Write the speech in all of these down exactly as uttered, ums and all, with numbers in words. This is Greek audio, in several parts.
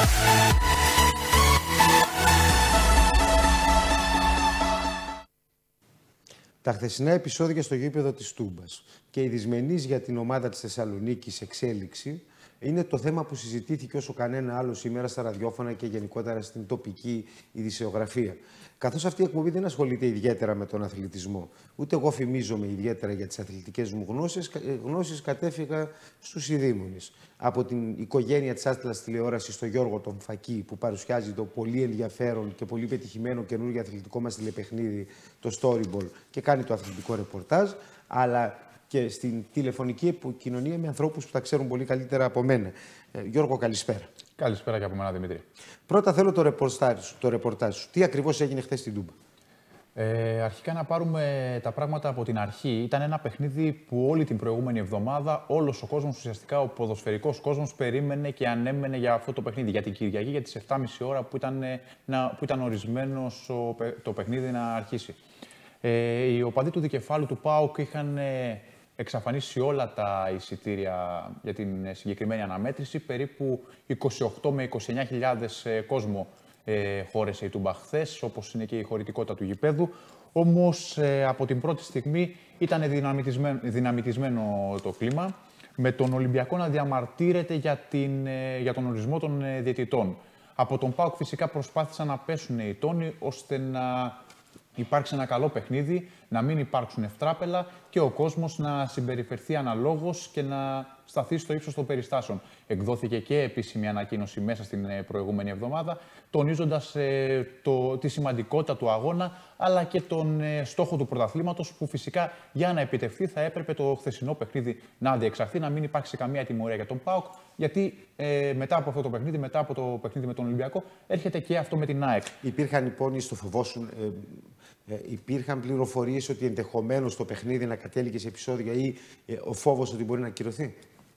Τα χθεσινά επεισόδια στο γήπεδο της Τούμπας και η δυσμενής για την ομάδα της Θεσσαλονίκης εξέλιξη είναι το θέμα που συζητήθηκε όσο κανένα άλλο σήμερα στα ραδιόφωνα και γενικότερα στην τοπική ειδησιογραφία. Καθώς αυτή η εκπομπή δεν ασχολείται ιδιαίτερα με τον αθλητισμό, ούτε εγώ φημίζομαι ιδιαίτερα για τις αθλητικές μου γνώσεις, γνώσεις κατέφυγα στους ειδήμονες. Από την οικογένεια της Άστρας τηλεόρασης στο Γιώργο τον Φακή, που παρουσιάζει το πολύ ενδιαφέρον και πολύ πετυχημένο καινούργιο αθλητικό μας τηλεπαιχνίδι, το Storyball, και κάνει το αθλητικό ρεπορτάζ, αλλά και στην τηλεφωνική επικοινωνία με ανθρώπους που τα ξέρουν πολύ καλύτερα από μένα. Ε, Γιώργο, καλησπέρα. Καλησπέρα και από μένα, Δημήτρη. Πρώτα θέλω το ρεπορτάζ σου. Το ρεπορτάζ σου. Τι ακριβώς έγινε χθες στην Τούμπα? Ε, αρχικά να πάρουμε τα πράγματα από την αρχή. Ήταν ένα παιχνίδι που όλη την προηγούμενη εβδομάδα όλος ο κόσμος, ουσιαστικά ο ποδοσφαιρικός κόσμος, περίμενε και ανέμενε για αυτό το παιχνίδι. Για την Κυριακή, για τις επτά και μισή ώρα που ήταν, να, που ήταν ορισμένος ο, το παιχνίδι να αρχίσει. Ε, οι οπαδοί του δικεφάλου του ΠΑΟΚ είχαν εξαφανίσει όλα τα εισιτήρια για την συγκεκριμένη αναμέτρηση. Περίπου είκοσι οκτώ με είκοσι εννέα χιλιάδες κόσμο ε, χώρεσε η Τούμπα χθες, όπως είναι και η χωρητικότητα του γηπέδου. Όμως ε, από την πρώτη στιγμή ήταν δυναμητισμένο, δυναμητισμένο το κλίμα, με τον Ολυμπιακό να διαμαρτύρεται για, την, ε, για τον ορισμό των ε, διαιτητών. Από τον ΠΑΟΚ φυσικά προσπάθησαν να πέσουν οι τόνοι ώστε να υπάρξει ένα καλό παιχνίδι, να μην υπάρξουν ευτράπελα και ο κόσμος να συμπεριφερθεί αναλόγως και να σταθεί στο ύψος των περιστάσεων. Εκδόθηκε και επίσημη ανακοίνωση μέσα στην προηγούμενη εβδομάδα, τονίζοντας ε, το, τη σημαντικότητα του αγώνα, αλλά και τον ε, στόχο του πρωταθλήματος, που φυσικά για να επιτευχθεί θα έπρεπε το χθεσινό παιχνίδι να διεξαχθεί, να μην υπάρξει καμία τιμωρία για τον ΠΑΟΚ, γιατί ε, μετά από αυτό το παιχνίδι, μετά από το παιχνίδι με τον Ολυμπιακό, έρχεται και αυτό με την ΑΕΚ. Υπήρχαν λοιπόν, στο φοβόσουν, ε, ε, υπήρχαν πληροφορίες ότι ενδεχομένως το παιχνίδι να κατέληγε σε επεισόδια ή ε, ο φόβος ότι μπορεί να ακυρωθεί?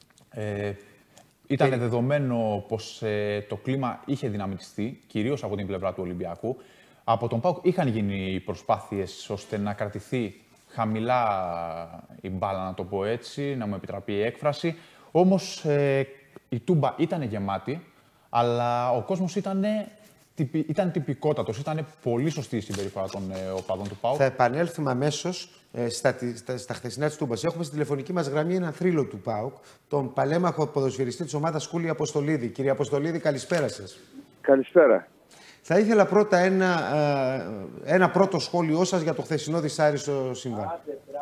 Ε, ήταν ε... δεδομένο πως ε, το κλίμα είχε δυναμητιστεί, κυρίως από την πλευρά του Ολυμπιακού. Από τον ΠΑΟΚ είχαν γίνει προσπάθειες ώστε να κρατηθεί χαμηλά η μπάλα, να το πω έτσι, να μου επιτραπεί η έκφραση. Όμως ε, η Τούμπα ήταν γεμάτη, αλλά ο κόσμος ήταν, ήταν τυπικότατος, ήταν πολύ σωστή η συμπεριφορά των ε, οπαδών του ΠΑΟΚ. Θα επανέλθουμε αμέσως ε, στα, στα, στα χθεσινά της Τούμπας. Έχουμε στη τηλεφωνική μας γραμμή έναν θρύλο του ΠΑΟΚ, τον παλέμαχο ποδοσφαιριστή της ομάδας Κούλη Αποστολίδη. Κύριε Αποστολίδη, καλησπέρα σας. Καλησπέρα. Θα ήθελα πρώτα ένα, ε, ένα πρώτο σχόλιο σας για το χθεσινό δυσάρεστο συμβάν.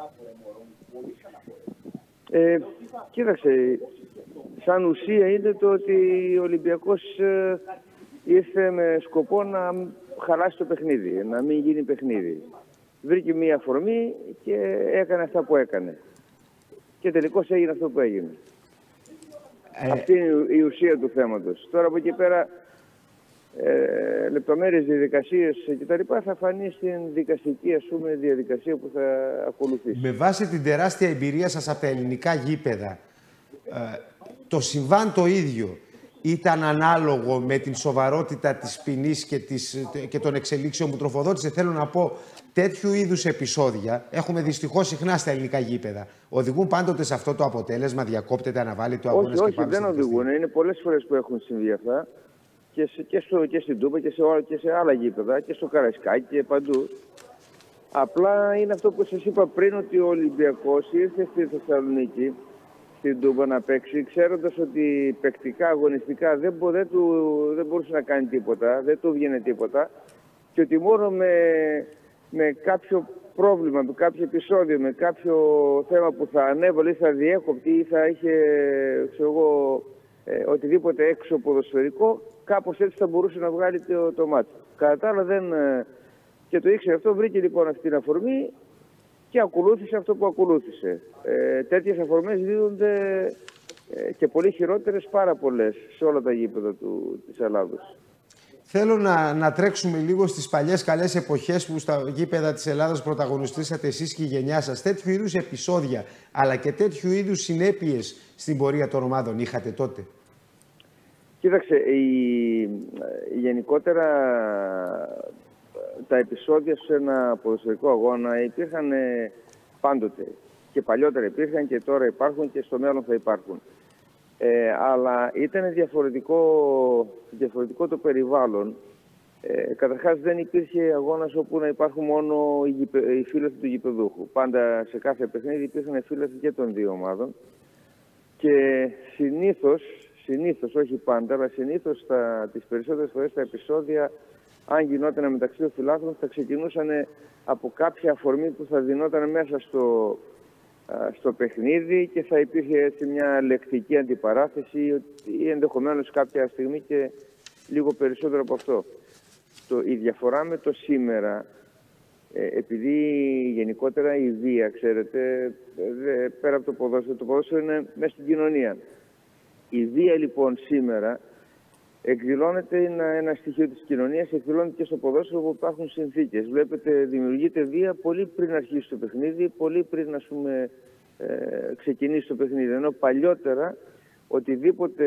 Ε, κοίταξε, σαν ουσία είναι το ότι ο Ολυμπιακός ε, ήρθε με σκοπό να χαλάσει το παιχνίδι, να μην γίνει παιχνίδι. Βρήκε μία αφορμή και έκανε αυτά που έκανε. Και τελικώς έγινε αυτό που έγινε. Ε... Αυτή είναι η ουσία του θέματος. Τώρα από εκεί πέρα, ε, λεπτομέρειες, διαδικασίες κτλ. Θα φανεί στην δικαστική, ας πούμε, διαδικασία που θα ακολουθήσει. Με βάση την τεράστια εμπειρία σας από τα ελληνικά γήπεδα, ε, το συμβάν το ίδιο ήταν ανάλογο με την σοβαρότητα της ποινής και, και των εξελίξεων που τροφοδότησε? Θέλω να πω, τέτοιου είδους επεισόδια έχουμε δυστυχώς συχνά στα ελληνικά γήπεδα. Οδηγούν πάντοτε σε αυτό το αποτέλεσμα, διακόπτεται, αναβάλλεται το αγώνα? Όχι, όχι, δεν οδηγούν. Είναι πολλές φορές που έχουν συμβεί αυτά. Και, σε, και, στο, και στην Τούμπα και σε, και σε άλλα γήπεδα και στο Καραϊσκάκι και παντού. Απλά είναι αυτό που σας είπα πριν, ότι ο Ολυμπιακός ήρθε στη Θεσσαλονίκη, στην Τούμπα, να παίξει, ξέροντας ότι παικτικά, αγωνιστικά δεν, μπο, δεν, του, δεν μπορούσε να κάνει τίποτα, δεν του βγαίνει τίποτα, και ότι μόνο με, με κάποιο πρόβλημα, με κάποιο επεισόδιο, με κάποιο θέμα που θα ανέβαλε ή θα διέκοπτε ή θα είχε, ξέρω εγώ, ε, οτιδήποτε έξω ποδοσφαιρικό, κάπως έτσι θα μπορούσε να βγάλει το, το μάτι. Κατά τα άλλα δεν... Και το ήξερε αυτό, βρήκε λοιπόν αυτή την αφορμή και ακολούθησε αυτό που ακολούθησε. Ε, τέτοιες αφορμές δίδονται ε, και πολύ χειρότερες, πάρα πολλές, σε όλα τα γήπεδα του, της Ελλάδος. Θέλω να, να τρέξουμε λίγο στις παλιές καλές εποχές που στα γήπεδα της Ελλάδας πρωταγωνιστήσατε εσείς και η γενιά σας. Τέτοιου είδους επεισόδια, αλλά και τέτοιου είδους συνέπειες στην πορεία των ομάδων είχατε τότε? Κοίταξε, η, γενικότερα τα επεισόδια σε ένα ποδοσφαιρικό αγώνα υπήρχαν πάντοτε. Και παλιότερα υπήρχαν και τώρα υπάρχουν και στο μέλλον θα υπάρχουν. Ε, αλλά ήταν διαφορετικό, διαφορετικό το περιβάλλον. Ε, καταρχάς δεν υπήρχε αγώνας όπου να υπάρχουν μόνο οι, γηπε, οι φίλοι του γηπεδούχου. Πάντα σε κάθε παιχνίδι υπήρχαν φίλοι και των δύο ομάδων. Και συνήθως, συνήθως, όχι πάντα, αλλά συνήθως τα, τις περισσότερες φορές τα επεισόδια, αν γινόταν μεταξύ των φιλάθλων, θα ξεκινούσαν από κάποια αφορμή που θα δινόταν μέσα στο, στο παιχνίδι και θα υπήρχε έτσι μια λεκτική αντιπαράθεση ή ενδεχομένως κάποια στιγμή και λίγο περισσότερο από αυτό. Το, η διαφορά με το σήμερα, ε, επειδή γενικότερα η βία, ξέρετε, ε, πέρα από το ποδόσφαιρο, το ποδόσφαιρο είναι μέσα στην κοινωνία. Η βία λοιπόν σήμερα εκδηλώνεται ένα, ένα στοιχείο της κοινωνίας, εκδηλώνεται και στο ποδόσφαιρο που υπάρχουν συνθήκες. Βλέπετε, δημιουργείται βία πολύ πριν αρχίσει το παιχνίδι, πολύ πριν, ας πούμε, ε, ξεκινήσει το παιχνίδι. Ενώ παλιότερα οτιδήποτε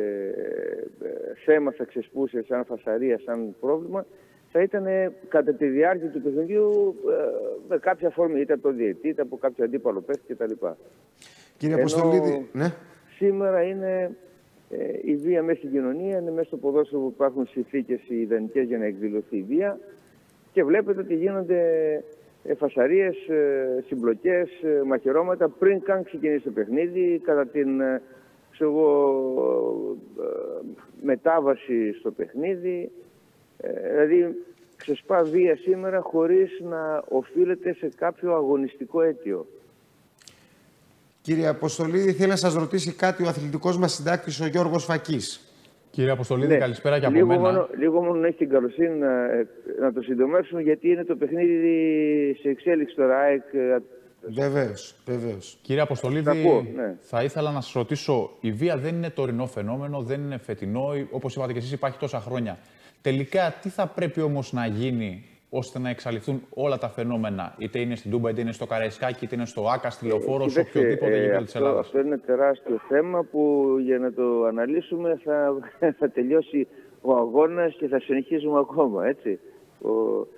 θέμα θα ξεσπούσε σαν φασαρία, σαν πρόβλημα, θα ήταν κατά τη διάρκεια του παιχνιδιού με κάποια αφορμή, είτε από τον διαιτητή, είτε από κάποιο αντίπαλο παίκτη κτλ. Κύριε Αποστολίδη, ναι. Σήμερα είναι ε, η βία μέσα στην κοινωνία, είναι μέσα στο ποδόσφαιρο που υπάρχουν συνθήκες ιδανικές για να εκδηλωθεί η βία και βλέπετε ότι γίνονται φασαρίες, συμπλοκές, μαχαιρώματα πριν καν ξεκινήσει το παιχνίδι, κατά την ξέρω, μετάβαση στο παιχνίδι. Ε, δηλαδή ξεσπά βία σήμερα χωρίς να οφείλεται σε κάποιο αγωνιστικό αίτιο. Κύριε Αποστολίδη, θέλει να σας ρωτήσει κάτι ο αθλητικός μας συντάκτης, ο Γιώργος Φακής. Κύριε Αποστολίδη, ναι. καλησπέρα και από λίγο μένα. Μόνο, λίγο μόνο να έχει την καλοσύνη να, να το συντομεύσουμε, γιατί είναι το παιχνίδι σε εξέλιξη τώρα. ΑΕΚ. Βεβαίως, βεβαίως. Κύριε Αποστολίδη, θα, πω, ναι. θα ήθελα να σας ρωτήσω, η βία δεν είναι τωρινό φαινόμενο, δεν είναι φετινό, όπως είπατε και εσείς, υπάρχει τόσα χρόνια. Τελικά, τι θα πρέπει όμως να γίνει ώστε να εξαλειφθούν όλα τα φαινόμενα, είτε είναι στην Τούμπα, είτε είναι στο Καραϊσκάκι, είτε είναι στο Άκα, στη Λεωφόρο, ε, σε οποιοδήποτε ε, γήπεδο της Ελλάδας. Αυτό είναι τεράστιο θέμα που για να το αναλύσουμε θα, θα τελειώσει ο αγώνας και θα συνεχίσουμε ακόμα, έτσι. Ο,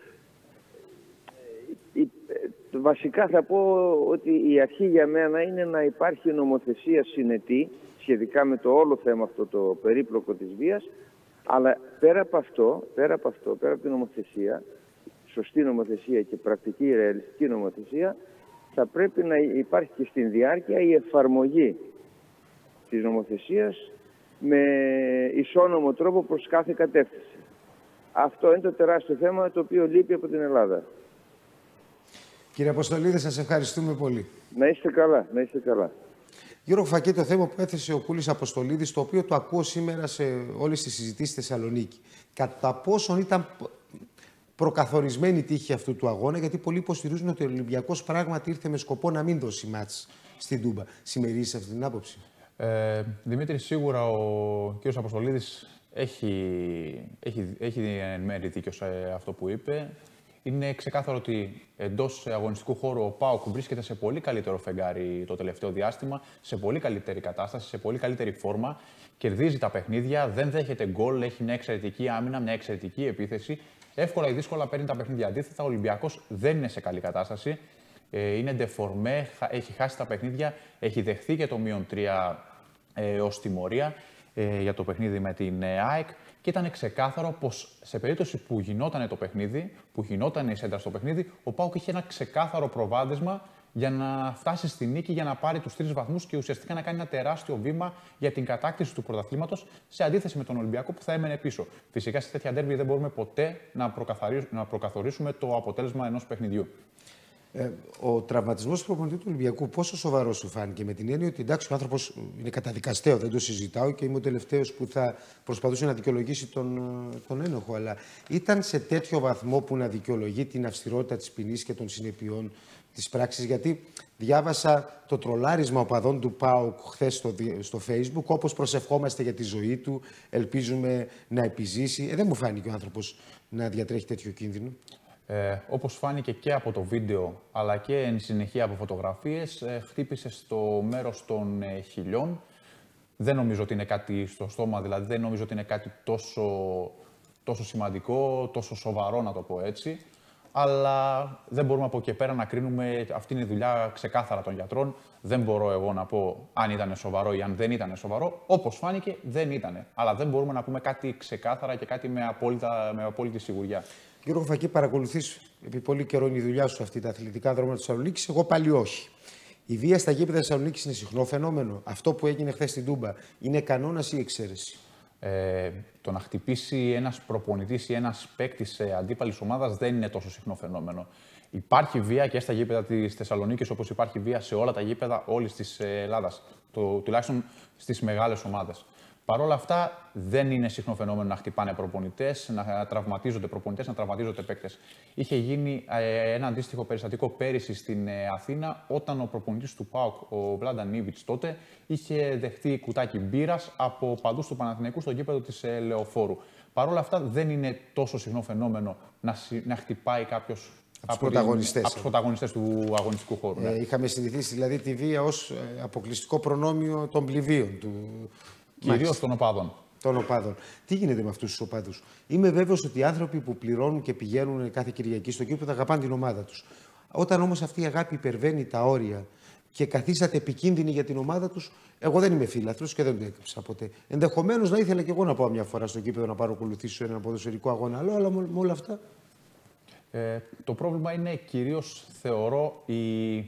η, βασικά θα πω ότι η αρχή για μένα είναι να υπάρχει νομοθεσία συνετή σχετικά με το όλο θέμα αυτό το περίπλοκο της βίας, αλλά πέρα από αυτό, πέρα από αυτό, πέρα από την νομοθεσία, σωστή νομοθεσία και πρακτική ρεαλιστική νομοθεσία, θα πρέπει να υπάρχει και στην διάρκεια η εφαρμογή της νομοθεσίας με ισόνομο τρόπο προς κάθε κατεύθυνση. Αυτό είναι το τεράστιο θέμα το οποίο λείπει από την Ελλάδα. Κύριε Αποστολίδη, σας ευχαριστούμε πολύ. Να είστε καλά, να είστε καλά. Γιώργο Φακή, το θέμα που έθεσε ο Κούλης Αποστολίδης, το οποίο το ακούω σήμερα σε όλες τις συζητήσεις στη Θεσσαλονίκη. Κατά πόσον ήταν προκαθορισμένη η τύχη αυτού του αγώνα, γιατί πολλοί υποστηρίζουν ότι ο Ολυμπιακός πράγματι ήρθε με σκοπό να μην δώσει μάτς στην Τούμπα. Συμμερίζεις αυτή την άποψη? Ε, Δημήτρη, σίγουρα ο κ. Αποστολίδης έχει, έχει, έχει εν μέρει δίκιο σε αυτό που είπε. Είναι ξεκάθαρο ότι εντός αγωνιστικού χώρου ο ΠΑΟΚ βρίσκεται σε πολύ καλύτερο φεγγάρι το τελευταίο διάστημα, σε πολύ καλύτερη κατάσταση, σε πολύ καλύτερη φόρμα. Κερδίζει τα παιχνίδια, δεν δέχεται γκολ, έχει μια εξαιρετική άμυνα, μια εξαιρετική επίθεση. Εύκολα ή δύσκολα παίρνει τα παιχνίδια. Αντίθετα, ο Ολυμπιακός δεν είναι σε καλή κατάσταση. Είναι ντεφορμέ, έχει χάσει τα παιχνίδια, έχει δεχθεί και το μείον τρία ε, ως τιμωρία ε, για το παιχνίδι με την ε, ΑΕΚ. Και ήταν ξεκάθαρο πως σε περίπτωση που γινόταν το παιχνίδι, που γινόταν η σέντρα στο παιχνίδι, ο ΠΑΟΚ είχε ένα ξεκάθαρο προβάδισμα για να φτάσει στη νίκη, για να πάρει τους τρεις βαθμούς και ουσιαστικά να κάνει ένα τεράστιο βήμα για την κατάκτηση του πρωταθλήματος, σε αντίθεση με τον Ολυμπιακό που θα έμενε πίσω. Φυσικά σε τέτοια ντέρμπι δεν μπορούμε ποτέ να, να προκαθορίσουμε το αποτέλεσμα ενός παιχνιδιού. Ε, ο τραυματισμός του προπονητή του Ολυμπιακού, πόσο σοβαρό σου φάνηκε? Με την έννοια ότι εντάξει, ο άνθρωπος είναι καταδικαστέο, δεν το συζητάω και είμαι ο τελευταίος που θα προσπαθούσε να δικαιολογήσει τον, τον ένοχο. Αλλά ήταν σε τέτοιο βαθμό που να δικαιολογεί την αυστηρότητα της ποινής και των συνεπειών της πράξης? Γιατί διάβασα το τρολάρισμα οπαδών του ΠΑΟΚ χθες στο, στο Facebook, όπως προσευχόμαστε για τη ζωή του, ελπίζουμε να επιζήσει. Ε, δεν μου φάνηκε ο άνθρωπος να διατρέχει τέτοιο κίνδυνο. Ε, όπως φάνηκε και από το βίντεο, αλλά και εν συνεχεία από φωτογραφίες, ε, χτύπησε στο μέρος των ε, χιλιών. Δεν νομίζω ότι είναι κάτι στο στόμα, δηλαδή δεν νομίζω ότι είναι κάτι τόσο, τόσο σημαντικό, τόσο σοβαρό, να το πω έτσι. αλλά δεν μπορούμε από εκεί πέρα να κρίνουμε. Αυτή είναι η δουλειά ξεκάθαρα των γιατρών. Δεν μπορώ εγώ να πω αν ήταν σοβαρό ή αν δεν ήταν σοβαρό. Όπως φάνηκε, δεν ήταν. Αλλά δεν μπορούμε να πούμε κάτι ξεκάθαρα και κάτι με, απόλυτα, με απόλυτη σιγουριά. Κύριε Κοφακή, παρακολουθείς επί πολύ καιρό είναι η δουλειά σου αυτή, τα αθλητικά δρόμενα της Θεσσαλονίκης. Εγώ πάλι όχι. Η βία στα γήπεδα της Θεσσαλονίκης είναι συχνό φαινόμενο. Αυτό που έγινε χθες στην Τούμπα είναι κανόνας ή εξαίρεση? Ε, το να χτυπήσει ένας προπονητής ή ένας παίκτης αντίπαλης ομάδας δεν είναι τόσο συχνό φαινόμενο. Υπάρχει βία και στα γήπεδα της Θεσσαλονίκης, όπως υπάρχει βία σε όλα τα γήπεδα όλης της Ελλάδας, το, τουλάχιστον στις μεγάλες ομάδες. Παρ' όλα αυτά, δεν είναι συχνό φαινόμενο να χτυπάνε προπονητές, να τραυματίζονται προπονητές, να τραυματίζονται παίκτες. Είχε γίνει ε, ένα αντίστοιχο περιστατικό πέρυσι στην ε, Αθήνα, όταν ο προπονητής του ΠΑΟΚ, ο Βλάνταν Νίβιτς, τότε είχε δεχτεί κουτάκι μπύρας από παντού του Παναθηναϊκού στο γήπεδο της ε, Λεωφόρου. Παρ' όλα αυτά, δεν είναι τόσο συχνό φαινόμενο να, να χτυπάει κάποιος από τους πρωταγωνιστές, από τους πρωταγωνιστές του αγωνιστικού χώρου. Ναι. Ε, είχαμε συνηθίσει δηλαδή τη βία ως ε, αποκλειστικό προνόμιο των πληβίων του. Κυρίως των οπάδων. Των οπάδων. Τι γίνεται με αυτούς τους οπάδους? Είμαι βέβαιος ότι οι άνθρωποι που πληρώνουν και πηγαίνουν κάθε Κυριακή στο κήπο θα αγαπάνε την ομάδα τους. Όταν όμως αυτή η αγάπη υπερβαίνει τα όρια και καθίσατε επικίνδυνοι για την ομάδα τους, εγώ δεν είμαι φίλαθλος και δεν το έκρυψα ποτέ. Ενδεχομένως να ήθελα και εγώ να πάω μια φορά στο κήπεδο να παρακολουθήσω έναν ποδοσφαιρικό αγώνα, άλλο, αλλά με όλα αυτά. Ε, το πρόβλημα είναι κυρίως, θεωρώ, η.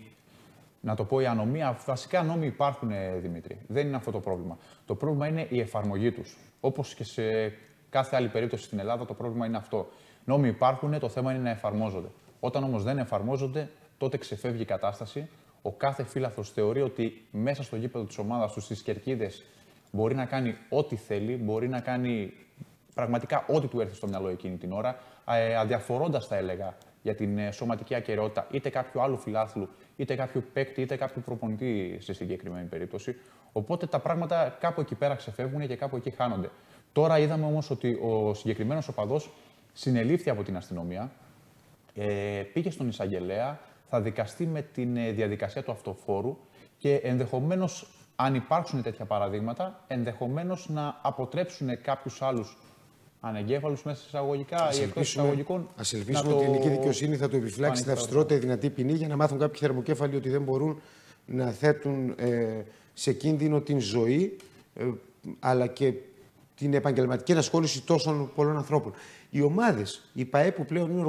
Να το πω, η ανομία. Βασικά νόμοι υπάρχουν, Δημήτρη. Δεν είναι αυτό το πρόβλημα. Το πρόβλημα είναι η εφαρμογή τους. Όπως και σε κάθε άλλη περίπτωση στην Ελλάδα, το πρόβλημα είναι αυτό. Νόμοι υπάρχουν, το θέμα είναι να εφαρμόζονται. Όταν όμως δεν εφαρμόζονται, τότε ξεφεύγει η κατάσταση. Ο κάθε φίλαθλος θεωρεί ότι μέσα στο γήπεδο της ομάδας του, στις κερκίδες, μπορεί να κάνει ό,τι θέλει, μπορεί να κάνει πραγματικά ό,τι του έρθει στο μυαλό εκείνη την ώρα, αδιαφορώντας, θα έλεγα, για την σωματική ακεραιότητα είτε κάποιου άλλου φιλάθλου, είτε κάποιου παίκτη, είτε κάποιου προπονητή σε συγκεκριμένη περίπτωση. Οπότε τα πράγματα κάπου εκεί πέρα ξεφεύγουν και κάπου εκεί χάνονται. Τώρα είδαμε όμως ότι ο συγκεκριμένος οπαδός συνελήφθη από την αστυνομία, ε, πήγε στον εισαγγελέα, θα δικαστεί με την διαδικασία του αυτοφόρου και ενδεχομένως, αν υπάρξουν τέτοια παραδείγματα, ενδεχομένως να αποτρέψουν κάποιους άλλους ανεγκέφαλους μέσα εισαγωγικά ή εκτός εισαγωγικών. Ας ελπίσουμε το... ότι η ελληνική δικαιοσύνη θα του επιφυλάξει την αυστηρότερη δυνατή ποινή για να μάθουν κάποιοι θερμοκέφαλοι ότι δεν μπορούν να θέτουν ε, σε κίνδυνο την ζωή ε, αλλά και την επαγγελματική ενασχόληση τόσων πολλών ανθρώπων. Οι ομάδες, οι ΠΑΕ που πλέον είναι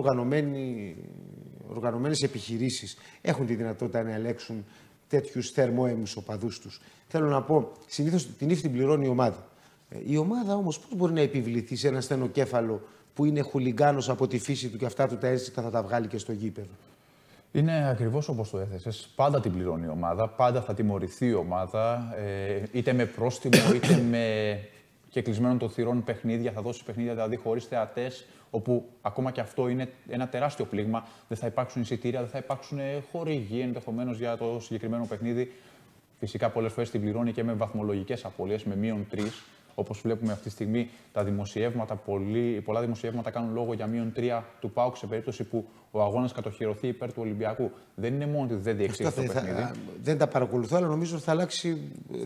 οργανωμένες επιχειρήσεις, έχουν τη δυνατότητα να ελέγξουν τέτοιους θερμόαιμους οπαδούς τους. Θέλω να πω, συνήθως την ύφη την πληρώνει η ομάδα. Η ομάδα όμως πώς μπορεί να επιβληθεί σε ένα στενοκέφαλο που είναι χουλιγκάνος από τη φύση του και αυτά του τα έζηκα θα τα βγάλει και στο γήπεδο? Είναι ακριβώς όπως το έθεσες. Πάντα την πληρώνει η ομάδα, πάντα θα τιμωρηθεί η ομάδα, ε, είτε με πρόστιμο είτε με κεκλεισμένων των θυρών παιχνίδια. Θα δώσει παιχνίδια δηλαδή χωρίς θεατές, όπου ακόμα και αυτό είναι ένα τεράστιο πλήγμα. Δεν θα υπάρξουν εισιτήρια, δεν θα υπάρξουν χορηγοί ενδεχομένως για το συγκεκριμένο παιχνίδι. Φυσικά πολλές φορές την πληρώνει και με βαθμολογικές απώλειες, με μείον τρεις. Όπως βλέπουμε αυτή τη στιγμή, τα δημοσιεύματα, πολλοί, πολλά δημοσιεύματα κάνουν λόγο για μείον τρία του ΠΑΟΚ σε περίπτωση που ο αγώνας κατοχυρωθεί υπέρ του Ολυμπιακού. Δεν είναι μόνο ότι δεν διεξήχθη το παιχνίδι. Θα, δεν τα παρακολουθώ, αλλά νομίζω ότι θα αλλάξει,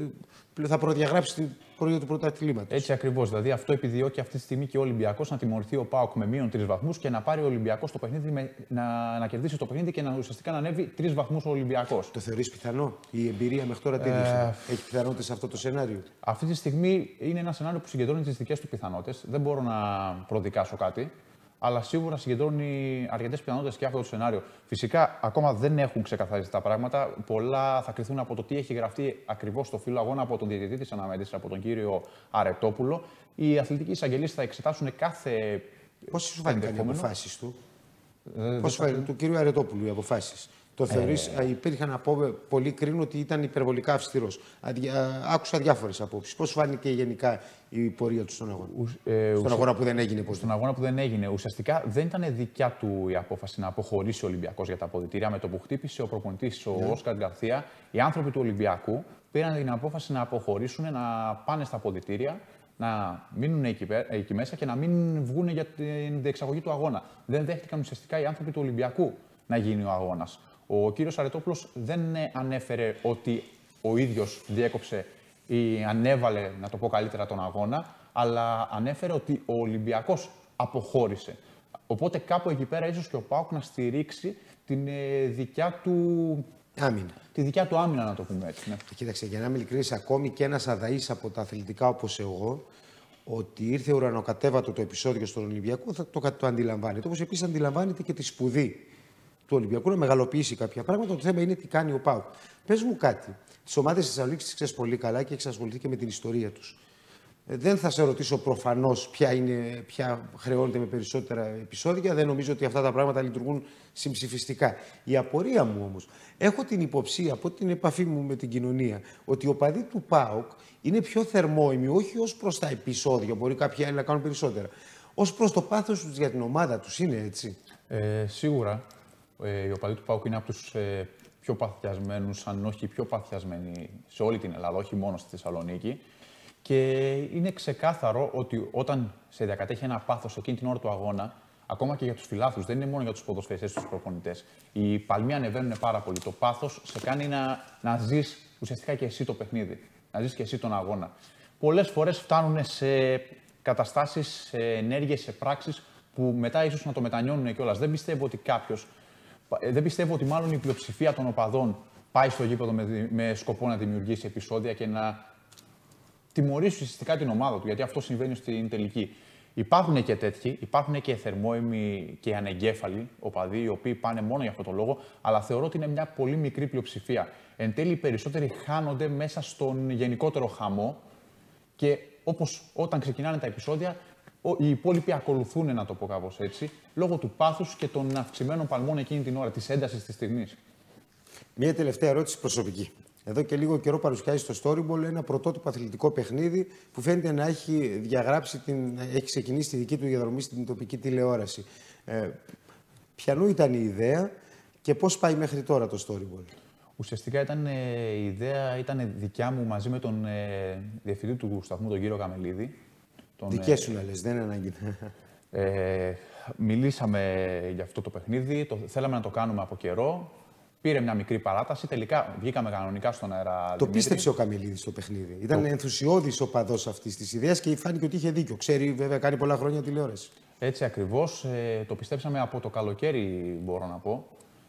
θα προδιαγράψει την πορεία του πρωταθλήματος. Έτσι ακριβώς. Δηλαδή, αυτό επιδιώκει αυτή τη στιγμή και ο Ολυμπιακός, να τιμωρηθεί ο ΠΑΟΚ με μείον τρεις βαθμούς και να πάρει ο Ολυμπιακός το παιχνίδι, με, να, να κερδίσει το παιχνίδι και να ουσιαστικά να ανέβει τρεις βαθμούς ο Ολυμπιακός. Το θεωρείς πιθανό? Η εμπειρία μέχρι τώρα τι δείχνει? Ε... Έχει πιθανότητες σε αυτό το σενάριο? Αυτή τη στιγμή είναι ένα σενάριο που συγκεντρώνει τις δικές του πιθανότητες. Δεν μπορώ να προδικάσω κάτι. Αλλά σίγουρα συγκεντρώνει αρκετές πιθανότητες και αυτό το σενάριο. Φυσικά, ακόμα δεν έχουν ξεκαθαρίσει τα πράγματα. Πολλά θα κρυθούν από το τι έχει γραφτεί ακριβώς στο φύλλο αγώνα από τον διαιτητή της αναμέτρησης, από τον κύριο Αρετόπουλο. Οι αθλητικοί εισαγγελείς θα εξετάσουν κάθε. Πώς σου φάνηκαν οι αποφάσεις του? Ε, Πώς φάνηκαν του κύριου Αρετόπουλου οι αποφάσεις? Το θεωρείς, ε... υπήρχαν από πολλοί κρίνουν ότι ήταν υπερβολικά αυστηρός. Αδια... Άκουσα διάφορες απόψεις. Πώς φάνηκε γενικά η πορεία του στον αγώνα? Ουσ... Ε, στον ουσ... αγώνα που δεν έγινε. Πώς στον αγώνα που δεν έγινε. Ουσιαστικά δεν ήταν δικιά του η απόφαση να αποχωρήσει ο Ολυμπιακός για τα αποδυτήρια. Με το που χτύπησε ο προπονητής, ο yeah. Όσκαρ Γκαρθία, οι άνθρωποι του Ολυμπιακού πήραν την απόφαση να αποχωρήσουν, να πάνε στα αποδυτήρια, να μείνουν εκεί, εκεί μέσα και να μην βγουν για την διεξαγωγή του αγώνα. Δεν δέχτηκαν ουσιαστικά οι άνθρωποι του Ολυμπιακού να γίνει ο αγώνας. Ο κύριος Αρετόπουλος δεν ανέφερε ότι ο ίδιος διέκοψε ή ανέβαλε, να το πω καλύτερα, τον αγώνα, αλλά ανέφερε ότι ο Ολυμπιακός αποχώρησε. Οπότε κάπου εκεί πέρα ίσως και ο ΠΑΟΚ να στηρίξει την ε, δικιά του άμυνα. Τη δικιά του άμυνα, να το πούμε έτσι. Ναι. Κοίταξε, για να είμαι ειλικρινής, ακόμη και ένας αδαής από τα αθλητικά όπως εγώ, ότι ήρθε ουρανοκατέβατο το επεισόδιο στον Ολυμπιακό, θα το, το αντιλαμβάνεται. Όπως επίσης αντιλαμβάνεται και τη σπουδή του Ολυμπιακού να μεγαλοποιήσει κάποια πράγματα. Το θέμα είναι τι κάνει ο ΠΑΟΚ. Πες μου κάτι. Τις ομάδες της Θεσσαλονίκης τις ξέρεις πολύ καλά και έχεις ασχοληθεί και με την ιστορία τους. Ε, δεν θα σε ρωτήσω προφανώς ποια, είναι, ποια χρεώνεται με περισσότερα επεισόδια. Δεν νομίζω ότι αυτά τα πράγματα λειτουργούν συμψηφιστικά. Η απορία μου όμως, έχω την υποψία από την επαφή μου με την κοινωνία, ότι οι οπαδοί του ΠΑΟΚ είναι πιο θερμόιμοι, όχι ως προς τα επεισόδια, μπορεί κάποιοι άλλοι να κάνουν περισσότερα, ως προς το πάθος τους για την ομάδα τους. Είναι έτσι? Ε, σίγουρα. Ε, οι οπαδοί του ΠΑΟΚ είναι από τους ε, πιο παθιασμένους, αν όχι πιο παθιασμένοι σε όλη την Ελλάδα, όχι μόνο στη Θεσσαλονίκη. Και είναι ξεκάθαρο ότι όταν σε διακατέχει ένα πάθος εκείνη την ώρα του αγώνα, ακόμα και για τους φιλάθλους, δεν είναι μόνο για τους ποδοσφαιριστές, τους προπονητές. Οι παλμοί ανεβαίνουν πάρα πολύ. Το πάθος σε κάνει να, να ζεις ουσιαστικά και εσύ το παιχνίδι, να ζεις και εσύ τον αγώνα. Πολλές φορές φτάνουν σε καταστάσεις, σε ενέργειες, σε πράξεις που μετά ίσως να το μετανιώνουν κιόλας. Δεν πιστεύω ότι κάποιος, δεν πιστεύω ότι μάλλον η πλειοψηφία των οπαδών πάει στο γήπεδο με, με σκοπό να δημιουργήσει επεισόδια και να τιμωρήσει ουσιαστικά την ομάδα του, γιατί αυτό συμβαίνει στην τελική. Υπάρχουν και τέτοιοι, υπάρχουν και θερμόιμοι και ανεγκέφαλοι οπαδοί, οι οποίοι πάνε μόνο για αυτόν τον λόγο, αλλά θεωρώ ότι είναι μια πολύ μικρή πλειοψηφία. Εν τέλει, οι περισσότεροι χάνονται μέσα στον γενικότερο χαμό και όπως όταν ξεκινάνε τα επεισόδια, οι υπόλοιποι ακολουθούν, να το πω κάπως έτσι, λόγω του πάθους και των αυξημένων παλμών εκείνη την ώρα, της έντασης της στιγμής. Μία τελευταία ερώτηση προσωπική. Εδώ και λίγο καιρό παρουσιάζει στο Storyboard ένα πρωτότυπο αθλητικό παιχνίδι που φαίνεται να έχει διαγράψει, την, έχει ξεκινήσει τη δική του διαδρομή στην τοπική τηλεόραση. Ε, ποιανού ήταν η ιδέα και πώς πάει μέχρι τώρα το Storyboard? Ουσιαστικά ήταν, ε, η ιδέα ήταν δικιά μου μαζί με τον ε, διευθυντή του σταθμού, τον κύριο Καμελίδη. Τον, Δικές σου να λες, δεν είναι ανάγκη. Ε, μιλήσαμε για αυτό το παιχνίδι, το, θέλαμε να το κάνουμε από καιρό. Πήρε μια μικρή παράταση, τελικά βγήκαμε κανονικά στον αέρα. Το Δημήτρη. Πίστεψε ο Καμελίδης στο παιχνίδι. Ήταν το... ενθουσιώδης οπαδός αυτής της ιδέας και φάνηκε ότι είχε δίκιο. Ξέρει, βέβαια, κάνει πολλά χρόνια τηλεόραση. Έτσι ακριβώς. Ε, το πιστέψαμε από το καλοκαίρι, μπορώ να πω.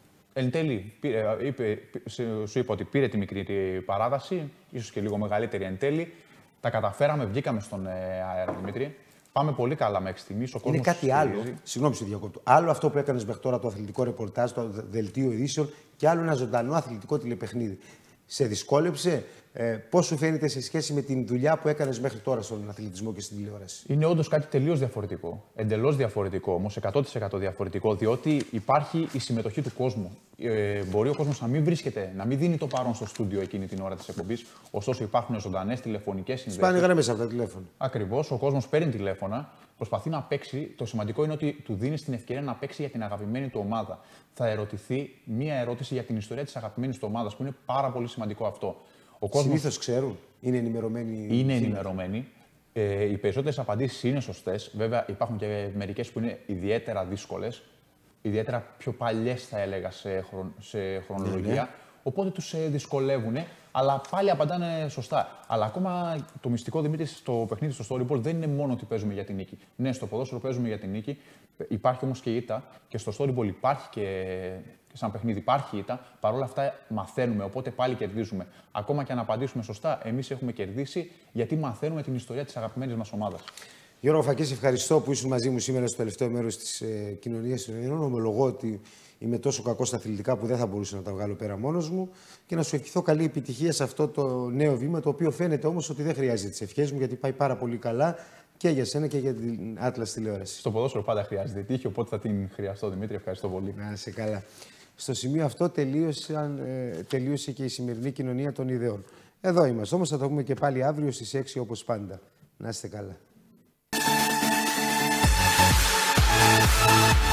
Εν τέλει, πήρε, είπε, σου είπα ότι πήρε τη μικρή παράταση, ίσως και λίγο μεγαλύτερη εν τέλει. Τα καταφέραμε, βγήκαμε στον αέρα, Δημήτρη. Πάμε πολύ καλά μέχρι στιγμής. Είναι κάτι άλλο. Συγγνώμη, σου διακόπτω. Άλλο αυτό που έκανες μέχρι τώρα, το αθλητικό ρεπορτάζ, το δελτίο ειδήσεων, και άλλο ένα ζωντανό αθλητικό τηλεπαιχνίδι. Σε δυσκόλεψε? Ε, πώς σου φαίνεται σε σχέση με την δουλειά που έκανες μέχρι τώρα στον αθλητισμό και στην τηλεόραση? Είναι όντως κάτι τελείως διαφορετικό. Εντελώς διαφορετικό όμως, εκατό τοις εκατό διαφορετικό, διότι υπάρχει η συμμετοχή του κόσμου. Ε, μπορεί ο κόσμος να μην βρίσκεται, να μην δίνει το παρόν στο στούντιο εκείνη την ώρα της εκπομπής, ωστόσο υπάρχουν ζωντανές τηλεφωνικές συνδέσεις. Σπάνε γραμμές από τα τηλέφωνα. Ακριβώς, ο κόσμος παίρνει τηλέφωνα, προσπαθεί να παίξει. Το σημαντικό είναι ότι του δίνει την ευκαιρία να παίξει για την αγαπημένη του ομάδα. Θα ερωτηθεί μία ερώτηση για την ιστορία της αγαπημένης του ομάδας, που είναι πάρα πολύ σημαντικό αυτό. Κόσμος... Συνήθως ξέρουν, είναι ενημερωμένοι. Είναι ενημερωμένοι. Ε, οι περισσότερες απαντήσεις είναι σωστές. Βέβαια, υπάρχουν και μερικές που είναι ιδιαίτερα δύσκολες, ιδιαίτερα πιο παλιές, θα έλεγα, σε, χρον... σε χρονολογία. Ναι, ναι. Οπότε τους ε, δυσκολεύουν, αλλά πάλι απαντάνε σωστά. Αλλά ακόμα το μυστικό, Δημήτρη, στο παιχνίδι, στο Storyboard, δεν είναι μόνο ότι παίζουμε για την νίκη. Ναι, στο ποδόσφαιρο παίζουμε για την νίκη. Υπάρχει όμως και ήττα, και στο Storyboard υπάρχει και. Και σαν παιχνίδι υπάρχει ήττα, παρόλα αυτά μαθαίνουμε, οπότε πάλι κερδίζουμε. Ακόμα και αν απαντήσουμε σωστά, εμείς έχουμε κερδίσει, γιατί μαθαίνουμε την ιστορία της αγαπημένης μας ομάδας. Γιώργο Φακή, ευχαριστώ που ήσουν μαζί μου σήμερα στο τελευταίο μέρος της ε, κοινωνίας των Ελλήνων. Ομολογώ ότι είμαι τόσο κακός στα αθλητικά που δεν θα μπορούσα να τα βγάλω πέρα μόνος μου. Και να σου ευχηθώ καλή επιτυχία σε αυτό το νέο βήμα, το οποίο φαίνεται όμως ότι δεν χρειάζεται τις ευχές μου, γιατί πάει πάρα πολύ καλά και για σένα και για την Atlas τηλεόραση. Στο ποδόσφαιρο πάντα χρειάζεται τύχη, οπότε θα την χρειαστώ, Δημήτρη. Ευχαριστώ πολύ. Να είσαι καλά. Στο σημείο αυτό τελείωσε, ε, τελείωσε και η σημερινή κοινωνία των ιδεών. Εδώ είμαστε, όμως θα το πούμε και πάλι αύριο στις έξι όπως πάντα. Να είστε καλά.